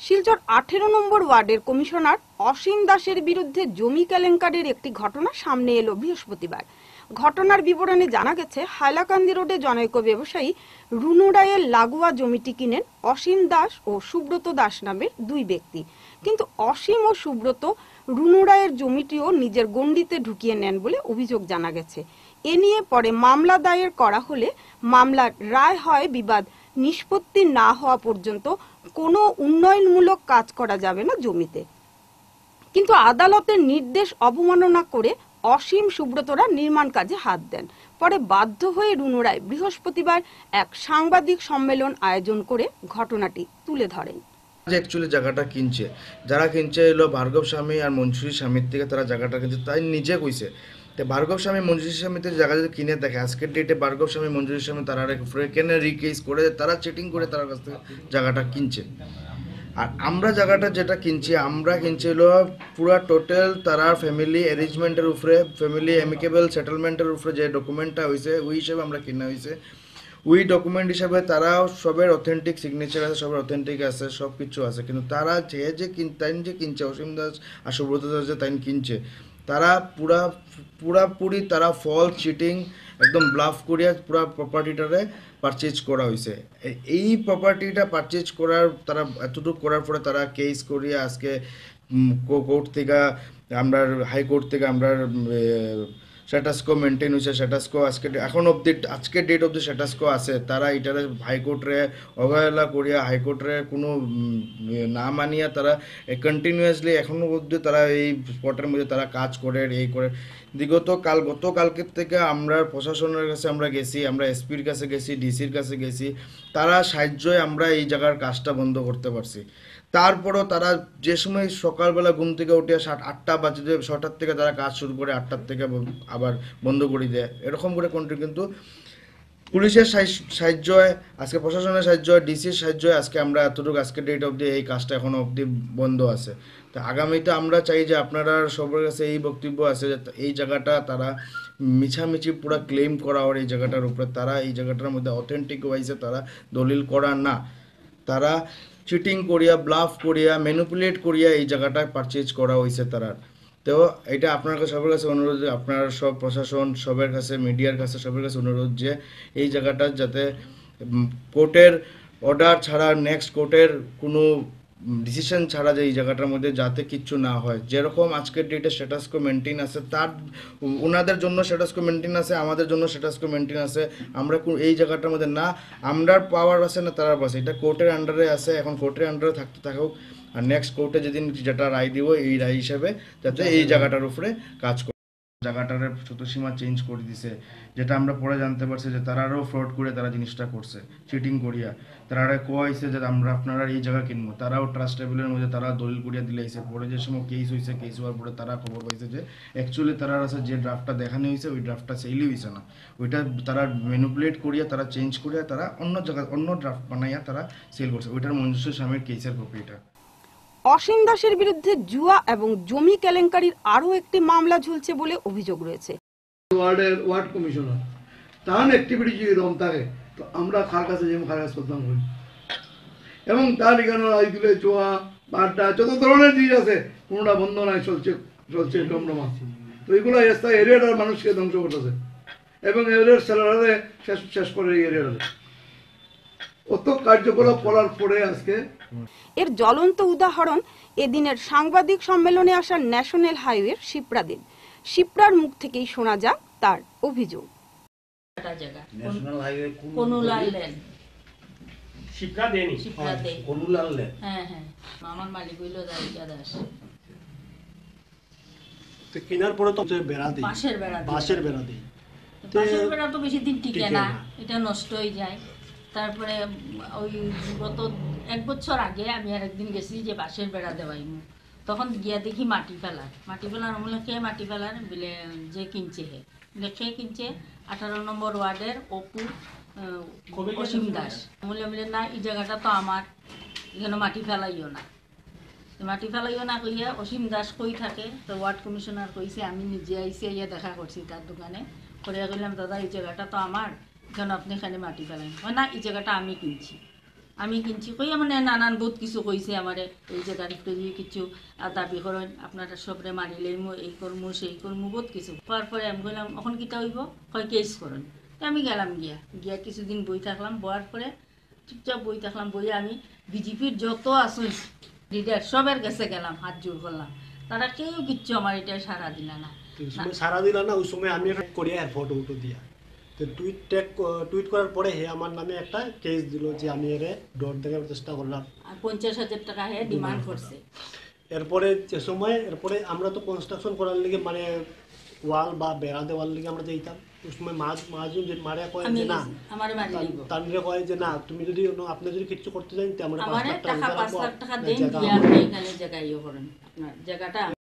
শিলচর 18 নম্বর ওয়ার্ডের কমিশনার অসীম দাসের বিরুদ্ধে জমি কেলেঙ্কারির একটি ঘটনা সামনে এলো বৃহস্পতিবার। ঘটনার বিবরণে জানা গেছে, হাইলাকান্দি রোডে জনৈক ব্যবসায়ী রুনু রায়ের লাগোয়া জমিটি কিনেন অসীম দাস ও সুব্রত দাস নামের দুই ব্যক্তি। কিন্তু অসীম ও সুব্রত রুনু রায়ের জমিটিও নিজের গণ্ডিতে ঢুকিয়ে নেন বলে অভিযোগ জানা গেছে। এ নিয়ে পরে মামলা দায়ের করা হলে মামলার রায় হয় বিবাদ নিষ্পত্তি না হওয়া পর্যন্ত কোনো উন্নয়নমূলক কাজ করা যাবে না জমিতে। কিন্তু আদালতের নির্দেশ অবমাননা করে অসীম সুব্রতরা নির্মাণ কাজে হাত দেন। পরে বাধ্য হয়ে রুনু রায় বৃহস্পতিবার এক সাংবাদিক সম্মেলন আয়োজন করে ঘটনাটি তুলে ধরেন। অ্যাকচুয়ালি জায়গাটা কিনছে, যারা কিনছে এলো ভার্গব স্বামী আর মঞ্জুরি স্বামীর থেকে তারা জায়গাটা কিনছে, তাই নিজে কইছে। তো ভার্গব স্বামী মঞ্জুরি স্বামীতে জায়গা যদি কিনে দেখে, আজকের ডেটে ভার্গব স্বামী মঞ্জুরি স্বামী তারা কেনে রিকেস করে তারা চিটিং করে তার কাছ থেকে জায়গাটা কিনছে। আর আমরা জায়গাটা যেটা কিনছি, আমরা কিনছি হলো পুরা টোটাল তারা ফ্যামিলি অ্যারেঞ্জমেন্টের উপরে, ফ্যামিলি অ্যামিকেবল সেটেলমেন্টের উপরে যে ডকুমেন্টটা হয়েছে ওই হিসেবে আমরা কিনা হয়েছে। ওই ডকুমেন্ট হিসাবে তারাও সবের অথেন্টিক সিগনেচার আছে, সবের অথেন্টিক আছে, সব কিছু আছে। কিন্তু তারা তাই যে কিনছে, অসীম দাস আর সুব্রত দাস যে তাই কিনছে, তারা পুরাপুরি তারা ফলস চিটিং একদম ব্লাফ করিয়া পুরা প্রপার্টিটারে পারচেজ করা হয়েছে। এই প্রপার্টিটা পারচেজ করার তারা এতটুকু করার পরে তারা কেস করিয়া আজকে কোর্ট থেকে আমরা হাইকোর্ট থেকে আমরা স্ট্যাটাসকো মেনটেন হয়েছে। স্ট্যাটাসকো আজকে এখন অবধি আজকের ডেট অবধি স্ট্যাটাসকো আছে। তারা এটারে হাইকোর্টরে অবহেলা করিয়া হাইকোর্টরে কোনো না মানিয়া তারা কন্টিনিউয়াসলি এখনও অবধি তারা এই স্পটের মধ্যে তারা কাজ করে এই করে। গতকালকের থেকে আমরা প্রশাসনের কাছে আমরা গেছি, আমরা এসপির কাছে গেছি, ডিসির কাছে গেছি, তারা সাহায্যে আমরা এই জায়গার কাজটা বন্ধ করতে পারছি। তারপরও তারা যে সময় সকালবেলা ঘুম থেকে উঠে 8টা বাজে 6টার থেকে তারা কাজ শুরু করে, 8টার থেকে আবার বন্ধ করে দেয়, এরকম করে কন্টিনিউ। কিন্তু পুলিশের সাহায্য, আজকে প্রশাসনের সাহায্য, ডিসির সাহায্য, আজকে আমরা এতটুকু আজকে ডেট অবধি এই কাজটা এখনও অবধি বন্ধ আছে। তো আগামীতে আমরা চাই যে আপনারা সবার কাছে এই বক্তব্য আছে যে এই জায়গাটা তারা মিছামিছি পুরো ক্লেম করা ওর এই জায়গাটার উপরে, তারা এই জায়গাটার মধ্যে অথেন্টিক ওয়াইজে তারা দলিল করা না, তারা চিটিং করিয়া ব্লাফ করিয়া ম্যানিপুলেট করিয়া এই জায়গাটা পারচেজ করা হয়েছে তারা। তো এটা আপনার কাছে সবার কাছে অনুরোধ, আপনার সব প্রশাসন সবার কাছে, মিডিয়ার কাছে সবার কাছে অনুরোধ যে এই জায়গাটা যাতে কোর্টের অর্ডার ছাড়া, নেক্সট কোর্টের কোনো ডিসিশন ছাড়া যে এই জায়গাটার মধ্যে যাতে কিচ্ছু না হয়। যেরকম আজকের ডেটে স্ট্যাটাসকো মেনটেন আছে, তার ওনাদের জন্য স্ট্যাটাসকো মেনটেন আছে, আমাদের জন্য স্ট্যাটাসকো মেনটেন আছে। আমরা এই জায়গাটার মধ্যে না আমরার পাওয়ার আছে না তার পাশে, এটা কোর্টের আন্ডারে আছে। এখন কোর্টের আন্ডারে থাকতে থাকুক, আর নেক্সট কোর্টে যেদিন যেটা রায় দিব এই রায় হিসাবে যাতে এই জায়গাটার উপরে কাজ করে। জায়গাটার সীমা চেঞ্জ করে দিছে, যেটা আমরা পরে জানতে পারছি যে তারাও ফ্রড করে তারা জিনিসটা করছে, চিটিং করিয়া। তারা কইছে যে আমরা আপনারা এই জায়গা কিনবো, তারাও ট্রাস্ট টেবিলের মধ্যে তারা দলিল করিয়া দিলাইছে। পরে যে সময় কেস হয়েছে, কেস হওয়ার পরে তারা খবর পাইছে যে অ্যাকচুয়ালি তারা আছে যে ড্রাফটটা দেখানো হয়েছে ওই ড্রাফটটা সেলই হয়েছে না, ওইটা তারা ম্যানিপুলেট করিয়া তারা চেঞ্জ করিয়া তারা অন্য জায়গায় অন্য ড্রাফট বানাইয়া তারা সেল করছে। ওইটার মঞ্জুর স্বামীর কেসের কপি এটা। অসীম দাসের বিরুদ্ধে জুয়া এবং জমি কেলেঙ্কারির আরও একটি মামলা ঝুলছে বলে অভিযোগ রয়েছে। ওয়ার্ড কমিশনার তার অ্যাক্টিভিটি যদি রম থাকে তো আমরা কার কাছে যেমন কার কাছে করতাম হই, এবং তার এখানে দিলে জুয়া বাড্ডা যত ধরনের জিনিস আছে কোনোটা বন্ধ নাই, চলছে ডমডমা। তো এইগুলো এরিয়াটার মানুষকে ধ্বংস করতেছে এবং এরিয়ার স্যালারে শেষ করে এই এরিয়াটাতে অত কার্যকলাপ করার পরে আজকে এর জ্বলন্ত উদাহরণ এদিনের সাংবাদিক সম্মেলনে আসা ন্যাশনাল হাইওয়ের শিপ্রার মুখ থেকেই শোনা যাক তার অভিযোগ। ন্যাশনাল হাইওয়ে কোনুলাল লেন, শিপ্রা দেনি, শিপ্রা দে কোনুলাল লেন। হ্যাঁ হ্যাঁ, আমার মালিক হইল দাইকা দাস। তো কিনার পরে তো বেড়া দেই, বাঁশের বেড়া দেই। বাঁশের বেড়া তো বেশি দিন টিকে না, এটা নষ্ট হয়ে যায়। তারপরে ওই গত 1 বছর আগে আমি আরেকদিন গেছি যে বাঁশের বেড়া দেওয়াই, তখন গিয়া দেখি মাটি ফেলার বলে কে মাটি ফেলার বলে যে কিনছে সে কিনছে 18 নম্বর ওয়ার্ডের অপু অসীম দাস। বলে না এই জায়গাটা তো আমার, এখানে মাটি ফেলাইও না কইয়া অসীম দাস কই থাকে। তো ওয়ার্ড কমিশনার কইছে, আমি নিজে আইসি ইয়া দেখা করছি তার দোকানে, করে কইলাম দাদা এই জায়গাটা তো আমার, কেন আপনি এখানে মাটি ফেলেন? না এই জায়গাটা আমি কিনছি। আমি কিনছি কই মানে নানান বহুত কিছু কইছে আমারে এই জায়গার একটু যদি কিছু দাবি করেন আপনারা সবরে মানিলেই এই করমু সেই করমু বহুত কিছু হওয়ার পরে আমি বললাম এখন কিটা হইব হয় কেস করেন তো আমি গেলাম গিয়া কিছুদিন বই থাকলাম বয়ার পরে চুপচাপ বই থাকলাম বইয়ে আমি বিজেপির যত আসুন লিডার সবের কাছে গেলাম হাত জোর করলাম তারা কেউ কিচ্ছু আমার এটা সারা দিল না ওই সময় সারা দিল না ওই সময় আমি একটা করিয়া ফটো উটো দিয়া তো টুইট করার পরে হে আমার নামে একটা কেস দিল যে আমি এর ডর দেখার চেষ্টা করলাম আর 50,000 টাকা হে ডিমান্ড করছে এরপরে যে সময় এরপরে আমরা তো কনস্ট্রাকশন করার লিগে মানে ওয়াল বা বেড়া দেওয়ার লিগে আমরা যেতাম ওই সময় মাঝুন যে মারে কয় আমি যে না আমারে মারি দিব তানরে কয় যে না তুমি যদি আপনি যদি কিছু করতে চান তে আমরা 5 আমারে লাখ টাকা টাকা 5 লাখ টাকা দেন জায়গা দিয়ে আপনি এখানে জায়গা ইয়ে করেন আপনার জায়গাটা